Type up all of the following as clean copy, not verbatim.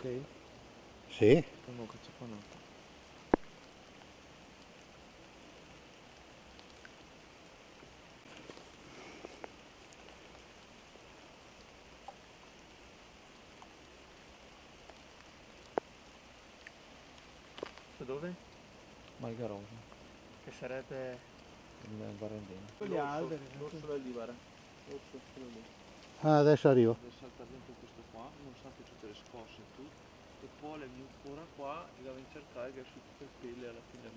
Sei? Sì? Non ho cacciapanato. Da dove? Malgarosa, Che sarebbe... il Barendino. Gli alberi. L'orso da lì, guarda. L'orso quello lì. Ah, adesso arrivo. Deve saltare dentro questo qua, nonostante tutte le scosse e tutto. E poi le mucora qua, e la viene a cercare che è su tutte le pelle alla fine.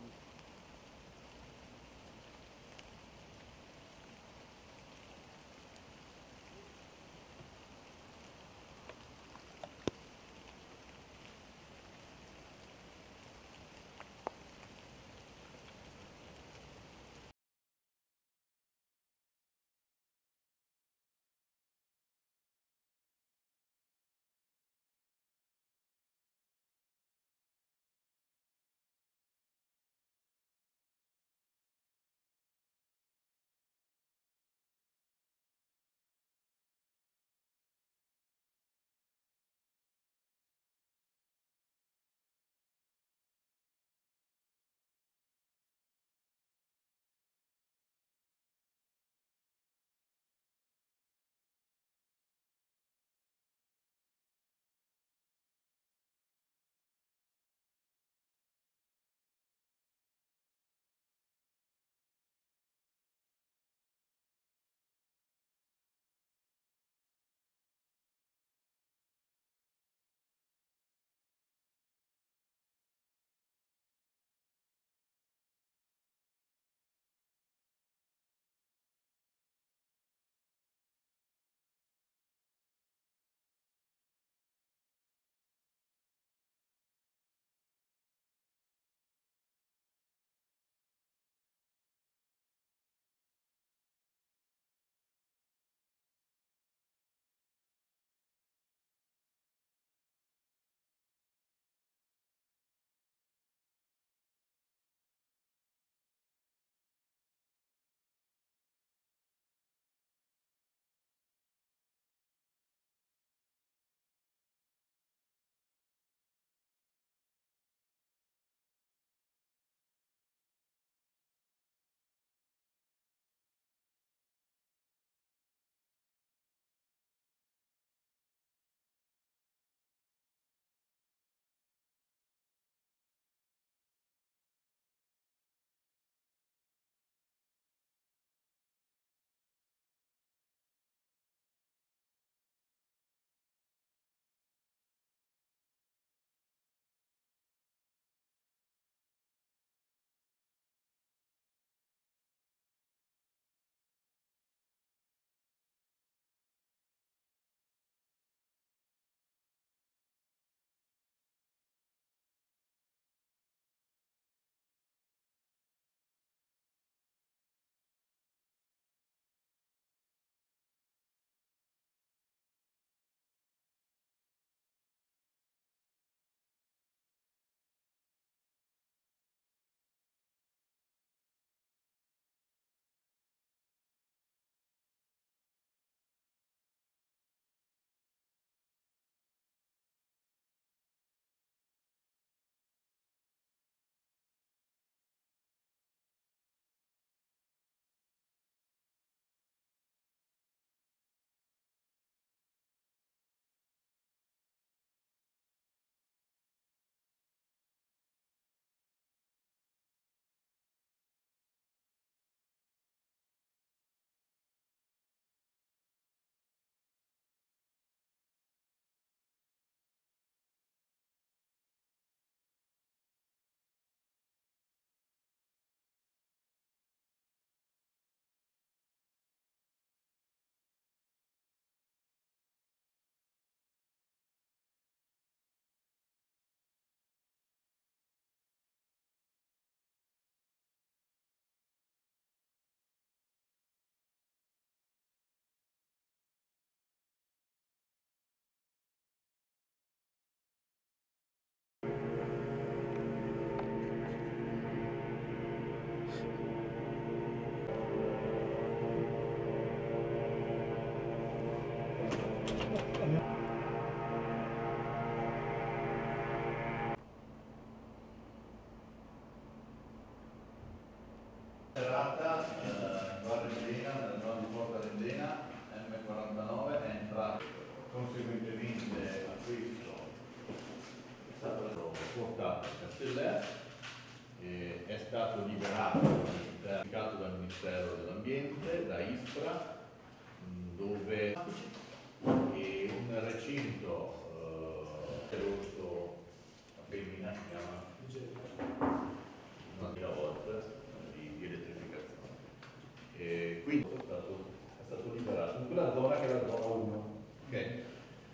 49 è entrato, conseguentemente a questo è stato portato a Castellet, è stato liberato dal Ministero dell'Ambiente, da Ispra, dove un recinto rosso a femmina si chiama una volt di elettrificazione. Quindi è stato liberato in quella zona che è la zona 1, che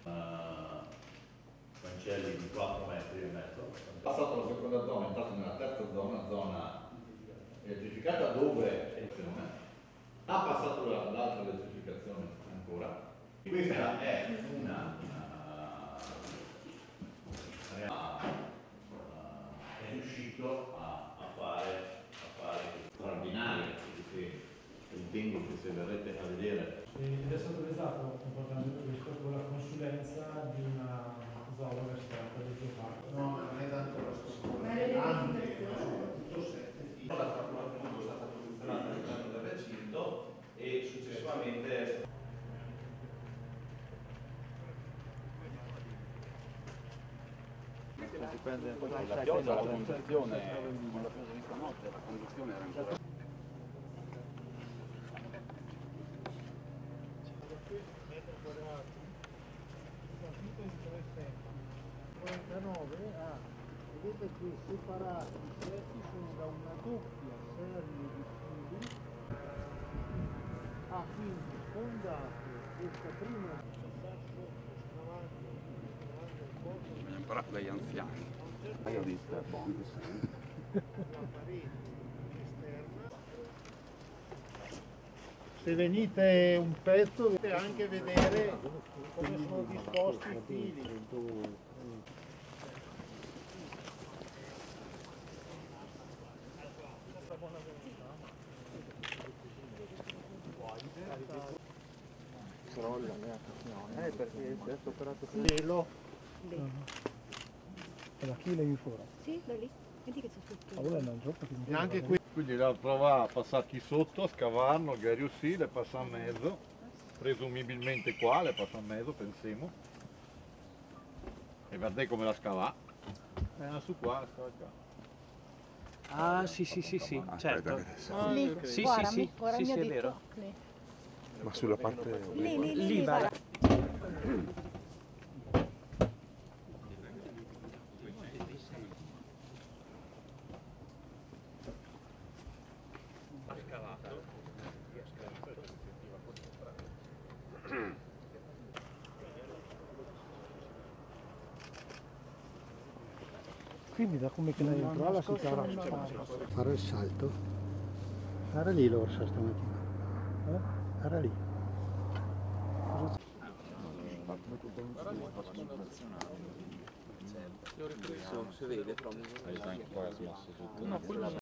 cancelli di 4 metri e mezzo. È passato alla seconda zona, è entrato nella terza zona elettrificata, dove ha passato l'altra elettrificazione ancora. Questa è è riuscito a fare straordinario, perché ritengo che se verrete a vedere. Ed è stato realizzato comportamento questo con la consulenza di una zoologa esperta del geoparco. No, non è tanto la scuola, anche soprattutto 7 figli. La fattura appunto è stata posizionata all'interno del recinto e successivamente Dipende dalla pioggia, la conduzione, con la pioggia di stanotte, la conduzione era ancora... 49, vedete che separati i cerchi sono da una doppia serie di fili. Quindi fondato questa prima sasso scavando un po'. Però dagli anziani. Io ho visto, è buono. La parete esterna. Se venite un pezzo potete anche vedere come sono disposti i fili. Crolla, perché adesso ho operato con Cielo. Da chi lei fuori? Sì, da lì. Vedi che c'è tutto. Allora non gioco che E anche qui. Quindi la prova a passarci sotto, a scavarlo, che riuscì, le passa a mezzo, presumibilmente qua, le passa a mezzo, pensiamo. E guardate come la scava. È su qua, la scava qua. Ah, sì, certo. Lì, Sì, guardami, sì, guarda sì, il mio sì, è dito. vero. Lì. Ma sulla parte... Lì, guarda. Quindi da come che lei entrò la si trova a Fare il salto. Era lì l'orsa stamattina. Era lì. L'ho ripreso, si vede proprio. Poi ha smosso tutto. No, quello